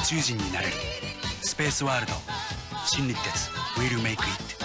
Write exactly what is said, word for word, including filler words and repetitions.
宙人になれるスペースワールド新日鉄 We'll make it